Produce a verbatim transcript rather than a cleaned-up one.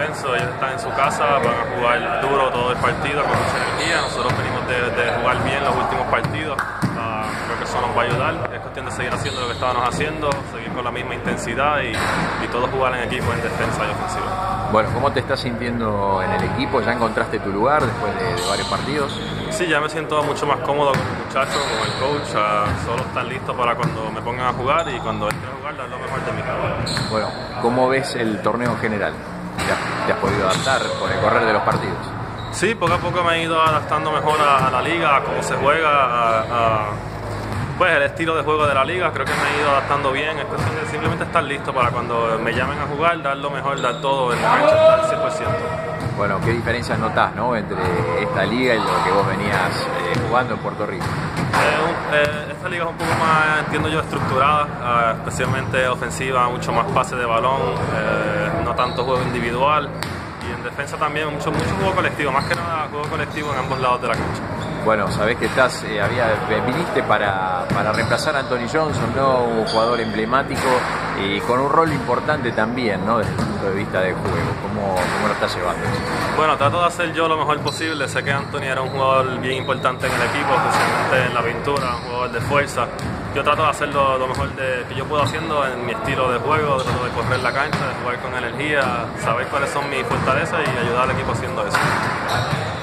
descenso, ellos están en su casa, van a jugar duro todo el partido con mucha energía. Nosotros venimos de, de jugar bien los últimos partidos. Uh, creo que eso nos va a ayudar. Es cuestión de seguir haciendo lo que estábamos haciendo, seguir con la misma intensidad y, y todos jugar en equipo en defensa y ofensiva. Bueno, ¿cómo te estás sintiendo en el equipo? ¿Ya encontraste tu lugar después de, de varios partidos? Sí, ya me siento mucho más cómodo con los muchachos, con el coach. Uh, solo están listos para cuando me pongan a jugar y cuando entre a jugar dar lo mejor de mi cada. Bueno, ¿cómo ves el torneo en general? ¿Te has, te has podido adaptar con el correr de los partidos? Sí, poco a poco me he ido adaptando mejor a, a la liga, a cómo se juega, a, a pues el estilo de juego de la liga. Creo que me he ido adaptando bien. Es cuestión de simplemente estar listo para cuando me llamen a jugar, dar lo mejor, dar todo en la cancha, estar al cien por ciento. Bueno, ¿qué diferencias notás, ¿no?, entre esta liga y lo que vos venías eh, jugando en Puerto Rico? Eh, un, eh, esta liga es un poco más, entiendo yo, estructurada, eh, especialmente ofensiva, mucho más pase de balón, eh, no tanto juego individual. Y en defensa también mucho, mucho juego colectivo, más que nada juego colectivo en ambos lados de la cancha. Bueno, sabés que estás, eh, había, viniste para, para reemplazar a Anthony Johnson, ¿no?, un jugador emblemático y con un rol importante también, ¿no?, desde el punto de vista del juego. ¿Cómo, cómo lo estás llevando? Bueno, trato de hacer yo lo mejor posible. Sé que Anthony era un jugador bien importante en el equipo, especialmente en la pintura, un jugador de fuerza. Yo trato de hacerlo lo mejor de, que yo puedo haciendo en mi estilo de juego, trato de correr la cancha, de jugar con energía, saber cuáles son mis fortalezas y ayudar al equipo haciendo eso.